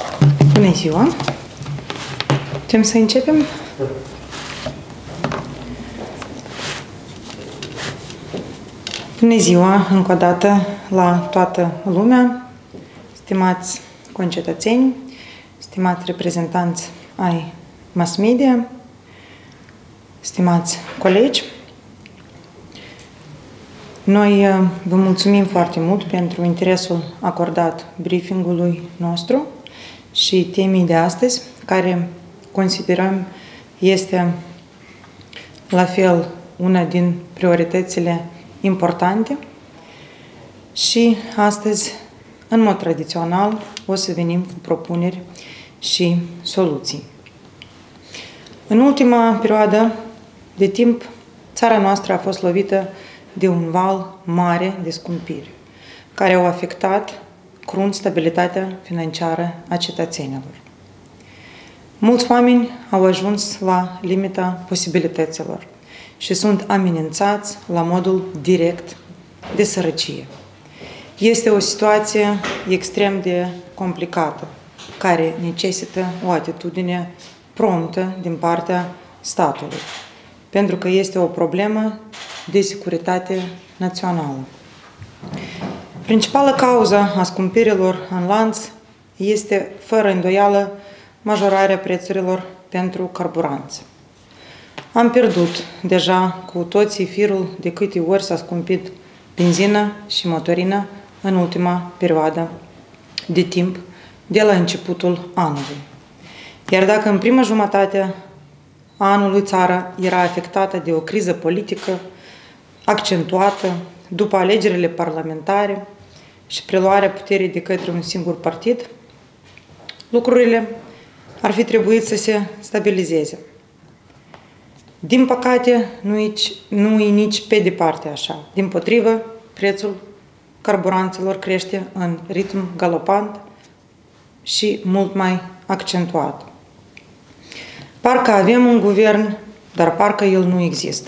Bună ziua! Putem să începem? Bună ziua, încă o dată, la toată lumea, stimați concetățeni, stimați reprezentanți ai mass media, stimați colegi. Noi vă mulțumim foarte mult pentru interesul acordat briefingului nostru și temei de astăzi, care considerăm este la fel una din prioritățile importante și astăzi, în mod tradițional, o să venim cu propuneri și soluții. În ultima perioadă de timp, țara noastră a fost lovită de un val mare de scumpiri, care au afectat crunt stabilitatea financiară a cetățenilor. Mulți oameni au ajuns la limita posibilităților și sunt amenințați la modul direct de sărăcie. Este o situație extrem de complicată, care necesită o atitudine promptă din partea statului, pentru că este o problemă de securitate națională. Principala cauză a scumpirilor în lanț este, fără îndoială, majorarea prețurilor pentru carburanți. Am pierdut deja cu toții firul de câte ori s-a scumpit benzina și motorină în ultima perioadă de timp, de la începutul anului. Iar dacă în prima jumătate a anului țara era afectată de o criză politică accentuată după alegerile parlamentare și preluarea puterii de către un singur partid, lucrurile ar fi trebuit să se stabilizeze. Din păcate, nu e nici pe departe așa. Dimpotrivă, prețul carburanților crește în ritm galopant și mult mai accentuat. Parcă avem un guvern, dar parcă el nu există.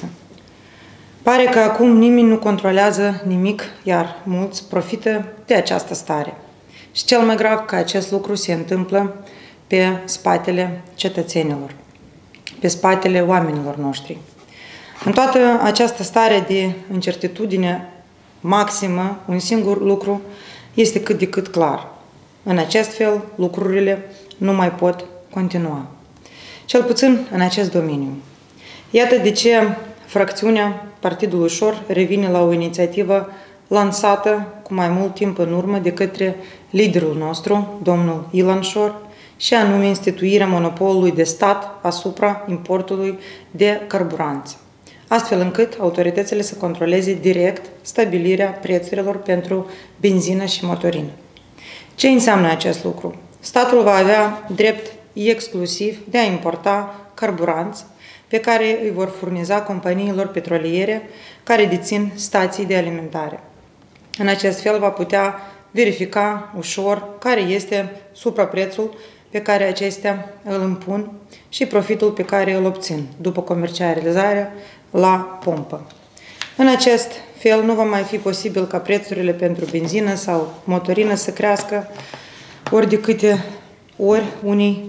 Pare că acum nimeni nu controlează nimic, iar mulți profită de această stare. Și cel mai grav că acest lucru se întâmplă pe spatele cetățenilor, pe spatele oamenilor noștri. În toată această stare de incertitudine maximă, un singur lucru este cât de cât clar. În acest fel, lucrurile nu mai pot continua. Cel puțin în acest domeniu. Iată de ce fracțiunea Partidului Șor revine la o inițiativă lansată cu mai mult timp în urmă de către liderul nostru, domnul Ilan Șor, și anume instituirea monopolului de stat asupra importului de carburanți, astfel încât autoritățile să controleze direct stabilirea prețurilor pentru benzină și motorină. Ce înseamnă acest lucru? Statul va avea drept exclusiv de a importa carburanți pe care îi vor furniza companiilor petroliere care dețin stații de alimentare. În acest fel va putea verifica ușor care este supraprețul pe care acestea îl impun și profitul pe care îl obțin după comercializarea la pompă. În acest fel nu va mai fi posibil ca prețurile pentru benzină sau motorină să crească ori de câte ori unii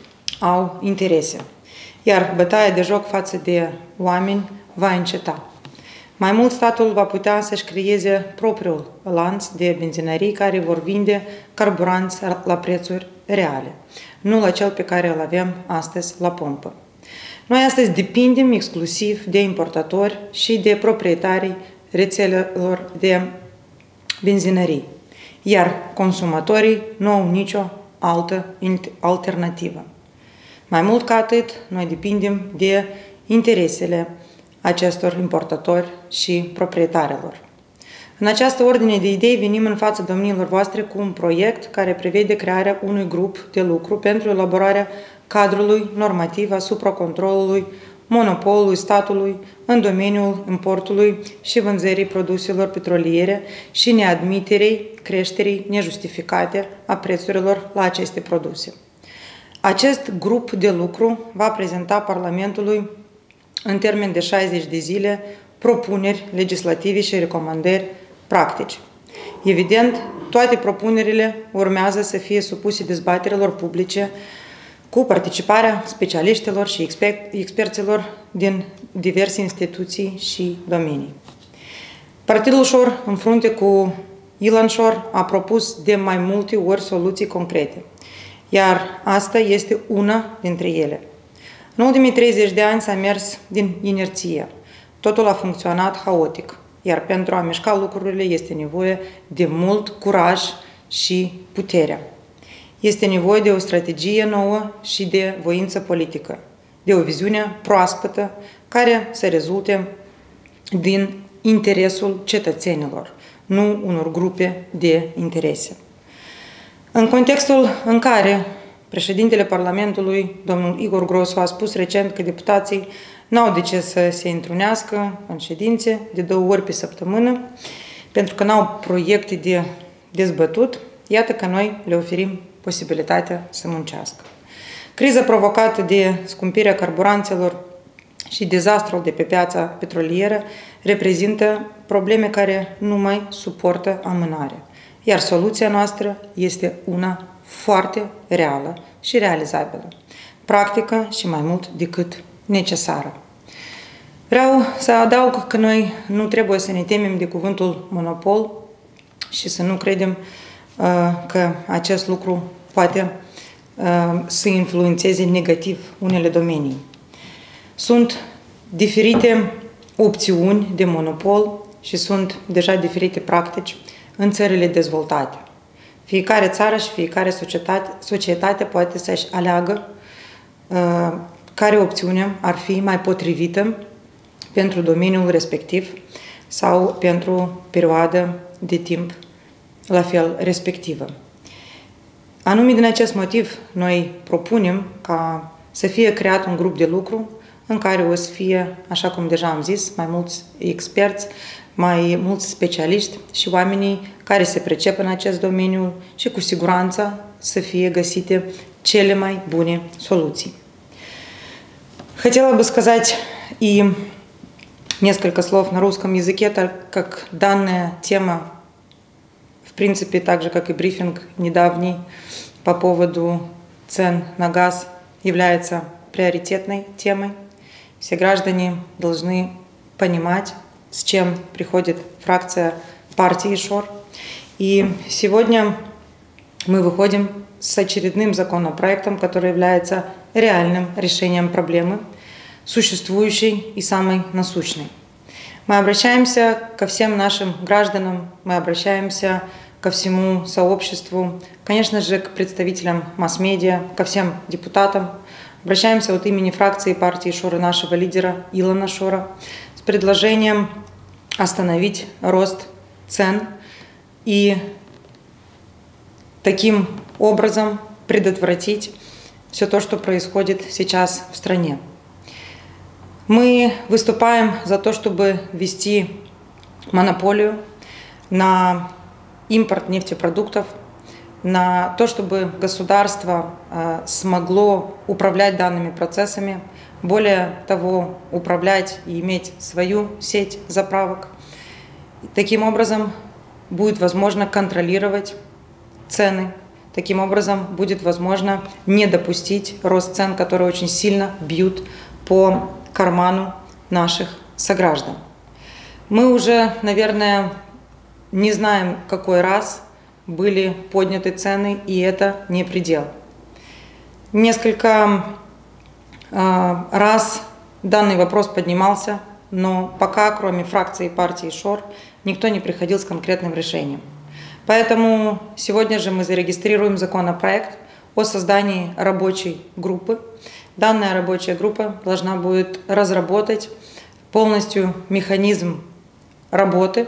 au interese, iar bătaia de joc față de oameni va înceta. Mai mult, statul va putea să-și creeze propriul lanț de benzinării care vor vinde carburanți la prețuri reale, nu la cel pe care îl avem astăzi la pompă. Noi astăzi depindem exclusiv de importatori și de proprietarii rețelelor de benzinării, iar consumatorii nu au nicio altă alternativă. Mai mult ca atât, noi depindem de interesele acestor importatori și proprietarilor. În această ordine de idei venim în fața domnilor voastre cu un proiect care prevede crearea unui grup de lucru pentru elaborarea cadrului normativ asupra controlului monopolului statului în domeniul importului și vânzării produselor petroliere și neadmiterei creșterii nejustificate a prețurilor la aceste produse. Acest grup de lucru va prezenta Parlamentului în termen de 60 de zile propuneri legislative și recomandări practice. Evident, Toate propunerile urmează să fie supuse dezbaterilor publice cu participarea specialiștilor și experților din diverse instituții și domenii. Partidul Șor, în frunte cu Ilan Șor, a propus de mai multe ori soluții concrete, iar asta este una dintre ele. În ultimii 30 de ani s-a mers din inerție. Totul a funcționat haotic, iar pentru a mișca lucrurile este nevoie de mult curaj și putere. Este nevoie de o strategie nouă și de voință politică, de o viziune proaspătă care să rezulte din interesul cetățenilor, nu unor grupe de interese. În contextul în care președintele Parlamentului, domnul Igor Grosu, a spus recent că deputații n-au de ce să se întrunească în ședințe de 2 ori pe săptămână, pentru că n-au proiecte de dezbătut, iată că noi le oferim posibilitatea să muncească. Criza provocată de scumpirea carburanților și dezastrul de pe piața petrolieră reprezintă probleme care nu mai suportă amânare, iar soluția noastră este una foarte reală și realizabilă, practică și mai mult decât necesară. Vreau să adaug că noi nu trebuie să ne temem de cuvântul monopol și să nu credem că acest lucru poate să influențeze negativ unele domenii. Sunt diferite opțiuni de monopol și sunt deja diferite practici în țările dezvoltate. Fiecare țară și fiecare societate poate să-și aleagă care opțiune ar fi mai potrivită pentru domeniul respectiv sau pentru perioada de timp la fel respectivă. Anume din acest motiv, noi propunem ca să fie creat un grup de lucru în care o să fie, așa cum deja am zis, mai mulți experți, mai mulți specialiști și oamenii care se pricep în acest domeniu și cu siguranță să fie găsite cele mai bune soluții. Хотела бы сказать и несколько слов на русском языке, так как данная тема, в принципе, так же, как и брифинг недавний по поводу цен на газ, является приоритетной темой. Все граждане должны понимать, с чем приходит фракция партии ШОР. И сегодня мы выходим с очередным законопроектом, который является реальным решением проблемы, существующей и самой насущной. Мы обращаемся ко всем нашим гражданам, мы обращаемся ко всему сообществу, конечно же, к представителям масс-медиа, ко всем депутатам. Обращаемся от имени фракции партии ШОР и нашего лидера Илана Шора с предложением остановить рост цен и таким образом предотвратить все то, что происходит сейчас в стране. Мы выступаем за то, чтобы ввести монополию на импорт нефтепродуктов, на то, чтобы государство смогло управлять данными процессами, более того, управлять и иметь свою сеть заправок. Таким образом, будет возможно контролировать цены. Таким образом, будет возможно не допустить рост цен, которые очень сильно бьют по карману наших сограждан. Мы уже, наверное, не знаем, какой раз были подняты цены, и это не предел. Несколько раз данный вопрос поднимался, но пока, кроме фракции партии ШОР, никто не приходил с конкретным решением. Поэтому сегодня же мы зарегистрируем законопроект о создании рабочей группы. Данная рабочая группа должна будет разработать полностью механизм работы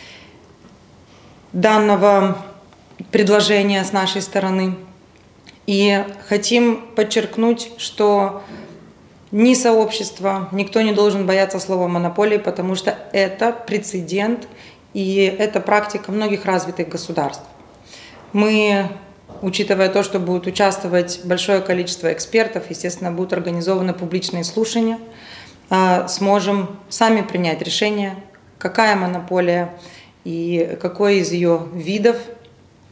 данного предложения с нашей стороны. И хотим подчеркнуть, что ни сообщество, никто не должен бояться слова монополии, потому что это прецедент и это практика многих развитых государств. Мы, учитывая то, что будет участвовать большое количество экспертов, естественно, будут организованы публичные слушания, сможем сами принять решение, какая монополия и какой из ее видов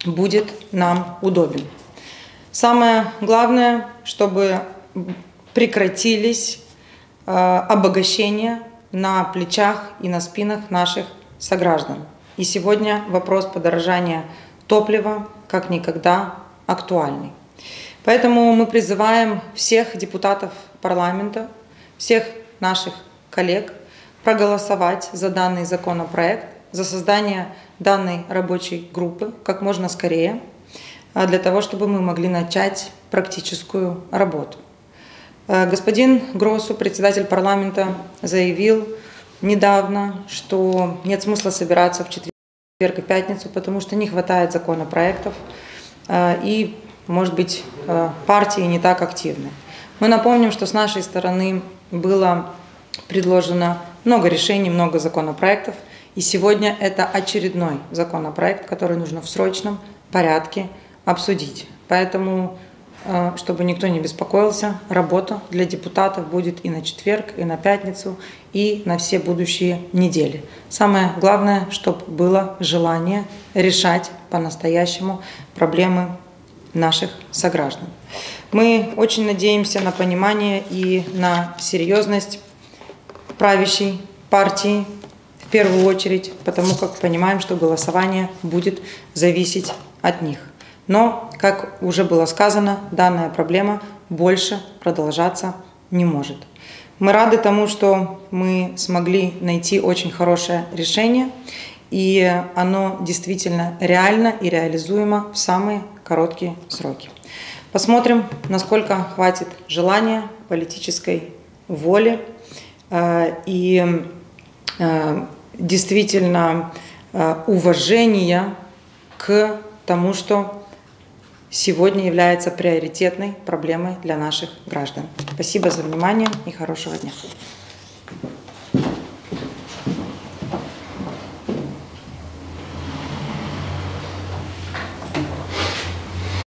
будет нам удобен. Самое главное, чтобы прекратились обогащения на плечах и на спинах наших сограждан. И сегодня вопрос подорожания топлива как никогда актуальный. Поэтому мы призываем всех депутатов парламента, всех наших коллег проголосовать за данный законопроект, за создание данной рабочей группы как можно скорее, для того, чтобы мы могли начать практическую работу. Господин Гросу, председатель парламента, заявил недавно, что нет смысла собираться в четверг и пятницу, потому что не хватает законопроектов и, может быть, партии не так активны. Мы напомним, что с нашей стороны было предложено много решений, много законопроектов, и сегодня это очередной законопроект, который нужно в срочном порядке обсудить. Поэтому, чтобы никто не беспокоился, работа для депутатов будет и на четверг, и на пятницу, и на все будущие недели. Самое главное, чтобы было желание решать по-настоящему проблемы наших сограждан. Мы очень надеемся на понимание и на серьезность правящей партии, в первую очередь, потому как понимаем, что голосование будет зависеть от них. Но, как уже было сказано, данная проблема больше продолжаться не может. Мы рады тому, что мы смогли найти очень хорошее решение, и оно действительно реально и реализуемо в самые короткие сроки. Посмотрим, насколько хватит желания, политической воли и действительно уважения к тому, что сегодня является приоритетной проблемой для наших граждан. Спасибо за внимание и хорошего дня.